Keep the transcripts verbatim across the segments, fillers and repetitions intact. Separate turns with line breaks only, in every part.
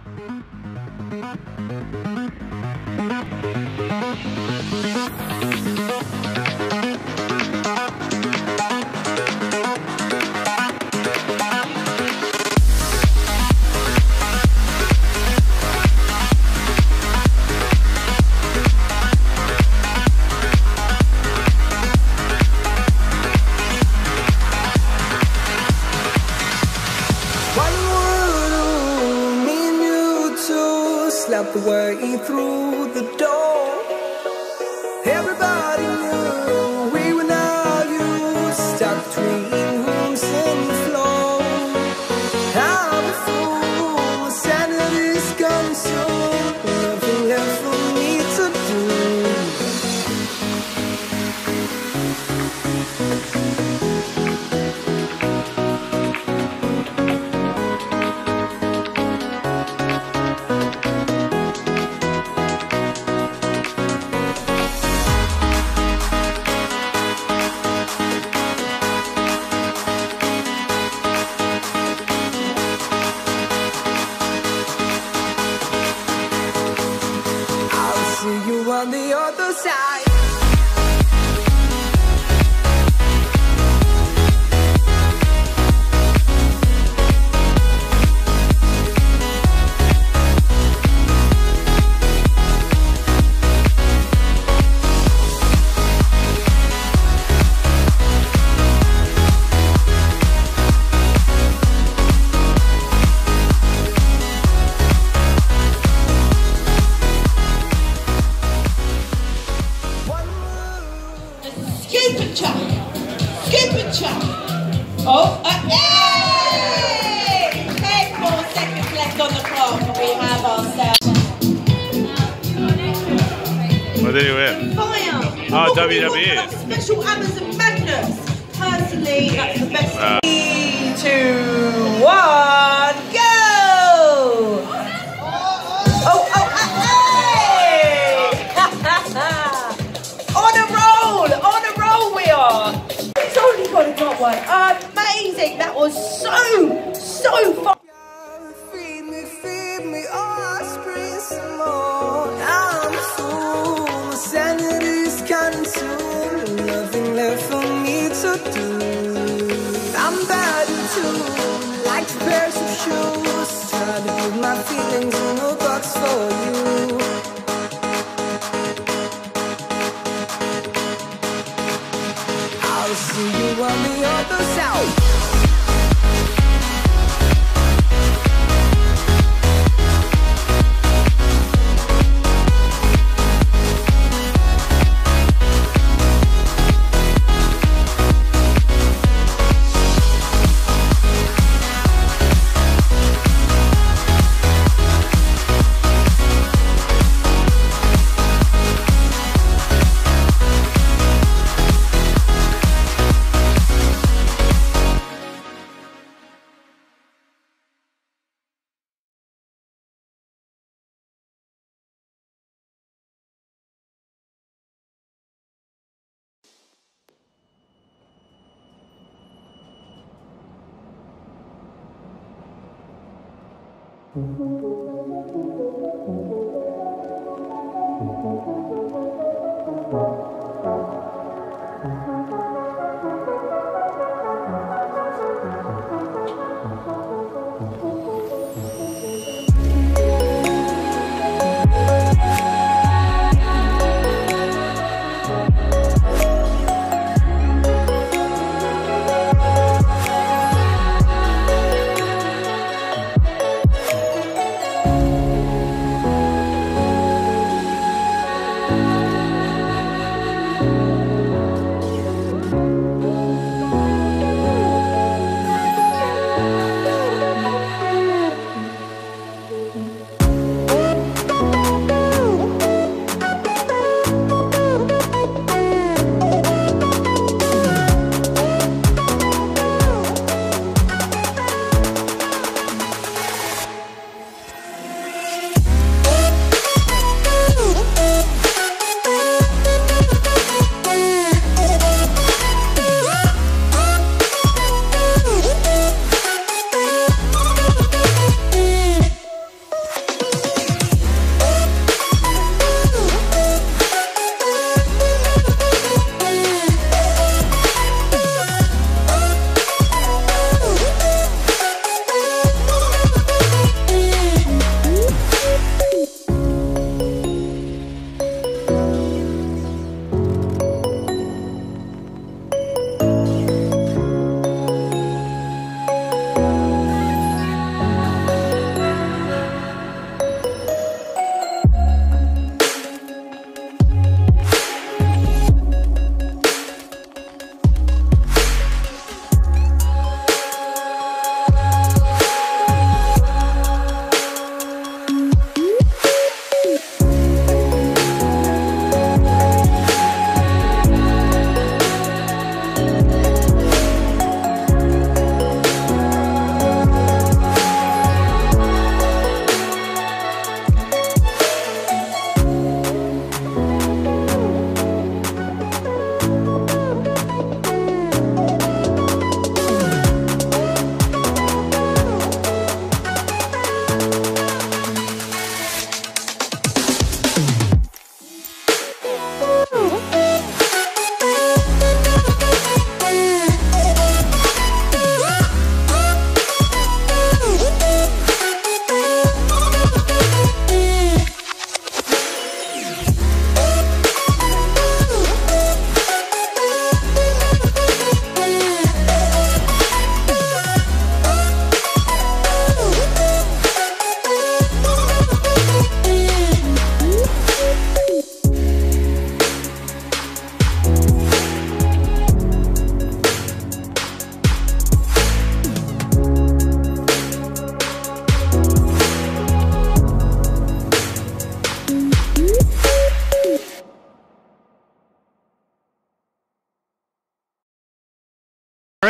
Slept the way through the door. Everybody knew we were not used, stuck between rooms and the floor. I'm a fool, sanity's gone soon, nothing left for me to do. See you on the other side.
Stupid chuck! Stupid chuck! Oh, uh, yay! ten more seconds left on the clock and we have ourselves.
What did you win?
Fire!
Oh, W W E.
Like a special Amazon Magnus. Personally, that's the best.
Uh.
Three, two, one, go! Oh, oh, hey! On a roll! On a roll we are! It's only got a top one. Amazing! That was so, so fun.
Feed me, feed me, oh, I scream some more. I'm a fool, my sanity's consumed, nothing left for me to do. I'm bad too, like two pairs of shoes, try to put my feelings in a box for you. I'll see you on the other side.
Bye.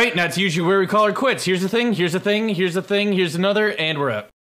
right, and that's usually where we call our quits. Here's the thing, here's the thing, here's the thing, here's another, and we're out.